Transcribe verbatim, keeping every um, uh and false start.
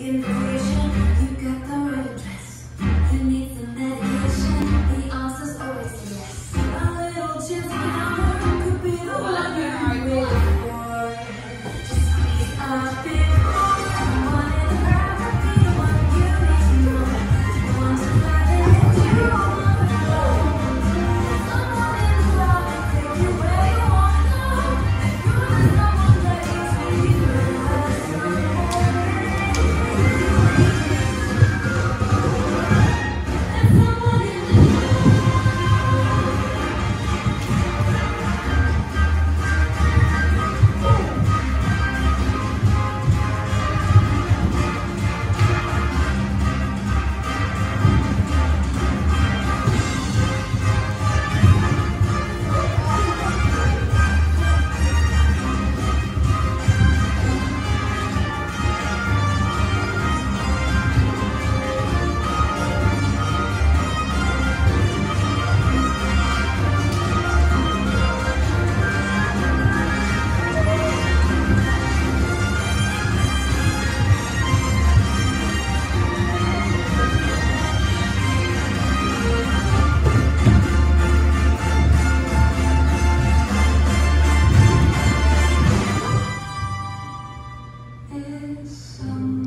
invitation, you got the right address. You need some medication, the answer's always yes. A little chance encounter could be the one you're waiting for. Just squeeze a bit more. Someone in the crowd could be the one you need to know. The one to find it you want to go. Someone in the crowd can take you where you want to go. If you're someone ready to be with us, it's someone